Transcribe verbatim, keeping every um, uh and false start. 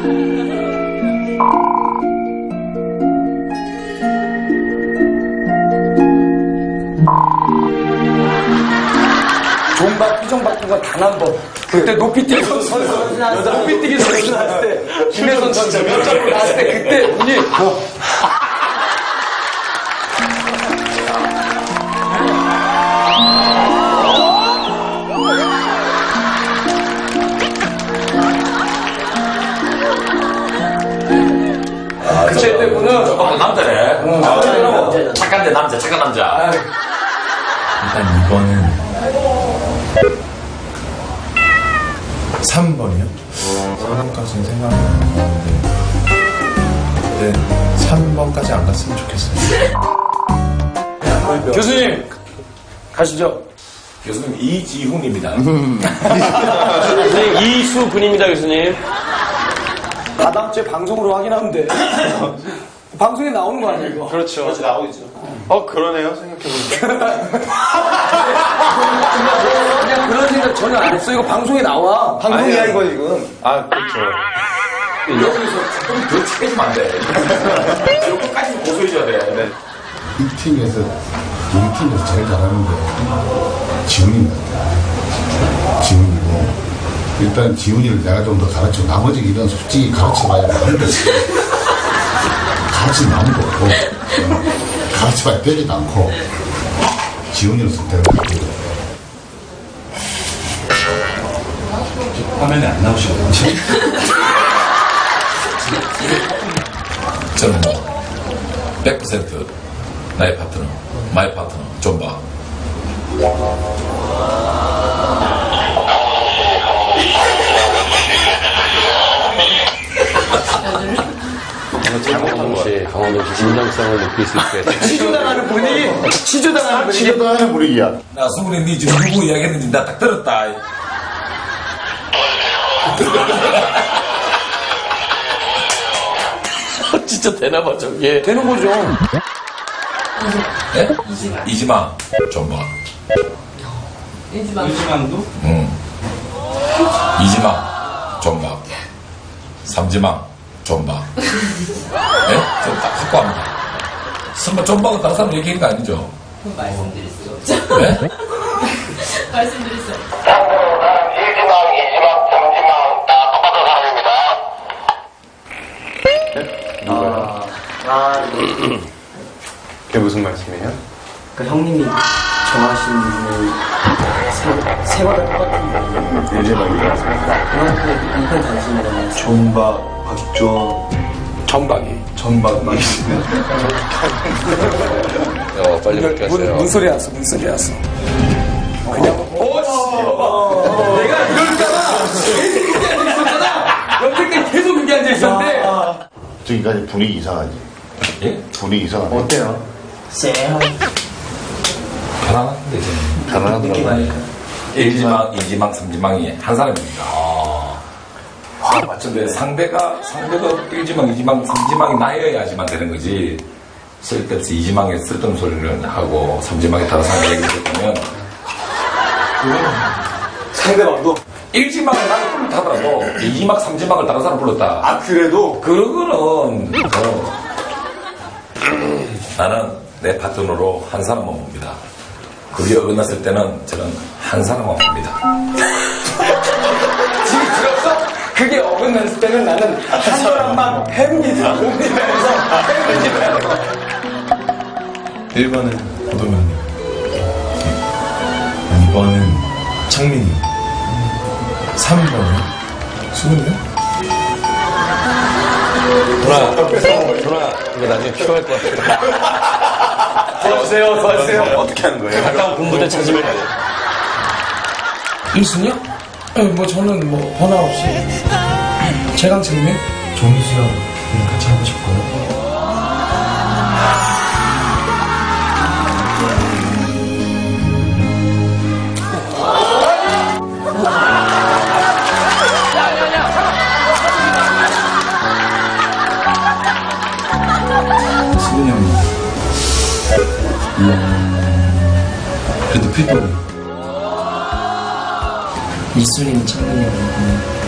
존박 표정 바뀐 건 단 한 번. 그때 높이뛰기 선수, 여자 높이뛰기 선수 나왔을 때, 김혜선 선수 몇 점으로 나왔을 때, 그때 눈이. 그때 때문은 저거 남자래. 응, 남자라고. 착한데 남자, 착한 남자. 일단 이번은 삼 번이요? 삼 번까지는 생각이 안 나는데 근데 삼 번까지 안 갔으면 좋겠어요. 교수님, 가시죠. 교수님 이지훈입니다. 교수님 이수근입니다, 교수님. 다다음 주에 방송으로 확인하면 돼. 방송에 나오는 거 아니야, 이거? 그렇죠. 그렇지, 나오고 있죠. 어, 그러네요, 생각해보니까. 그냥 그런 생각 전혀 안 했어. 이거 방송에 나와. 방송이야, 이거 지금. 아, 그렇죠. 여기서 조금 더 치해주면 안 돼. 여기까지 고소해줘야 돼. 네. 이 팀에서, 우리 팀에서 제일 잘하는 게 지훈입니다. 지훈이고. 일단 지훈이를 내가 좀 더 가르치고, 나머지 일은 솔직히 가르쳐봐야 하는데, 가르치면 아무도 없고, 가르쳐봐야 되지도 않고, 지훈이를 선택을 하고. 화면에 안 나오시거든요. 저는 뭐 백 퍼센트 나의 파트너, 마이 파트너, 존박. 강원동 씨, 강원동 씨 진정성을 느낄 수 있게. 치주당하는 분위기. 치주당하는 분위기. 치료당하는 분위기야. 나 수근이 니 지금 누구 이야기했는지 나 딱 들었다. 진짜 되나봐, 저게. 되는 거죠. 네? 이지망, 존박. 이지만도? 응. 이지망, 존박. 삼지망, 존박. 네? 저딱 갖고 합니다. 설마 존박은 다른 사람 얘기하는 거 아니죠? 그건 말씀드릴 수가 없죠. 네? 말씀드릴 수 없죠. 일지망, 이지망, 삼지망 다 똑같은 사람입니다. 아, 그게 무슨 말씀이에요? 그 형님이 정하신 분을 세, 세 번다 똑같은 일제방이라. 그만큼 인편 단신이라면 존박, 박조, 전박이. 전박, 막 어, 빨리 문, 바뀌었어요. 문소리 왔어, 문소리 왔어. 그냥, 오, 씨. 내가 이럴까봐 계속 여기 앉아있었잖아. 여태까지 계속 여기 앉아있었는데. 저기까지 분위기 이상하지? 예? 분위기 이상하네. 어때요? 쎄요. 편안한데, 이제. 가능하더라고요. 일지망, 이지망, 삼지망이 한 사람입니다. 아, 맞춘데 상대가, 상대가 일지망, 이지망, 삼지망이 나여야지만 되는 거지. 쓸데없이 이지망에 쓸데없는 소리를 하고, 삼지망에 다른 사람 얘기를 했다면, 상대방도? 일지망은 나를 불렀다더라도, 이지망, 삼지망을 다른 사람 불렀다. 아, 그래도? 그러고는, 어, 나는 내 파트너로 한 사람만 봅니다. 그게 어긋났을 때는 저는 한 사람만 봅니다. 지금 들었어? 그게 어긋났을 때는 나는 한 사람만 햅니다. 옵니다에서 햅니다. 일 번은 고도면님, 이 번은 창민이, 삼 번은 수근이요? 도나, 도나, 이거 나중에 필요할 것 같아. 도와주세요, 도와주세요. 어떻게 하는 거예요? 가까운 군부대 찾으면 돼. 이순이요? 네, 뭐 저는 뭐 번화 없이 최강창민? 종수랑 같이 하고 싶고요. 수근이 형님. 음, 그래도 필독이. 이수린 창민이 형님.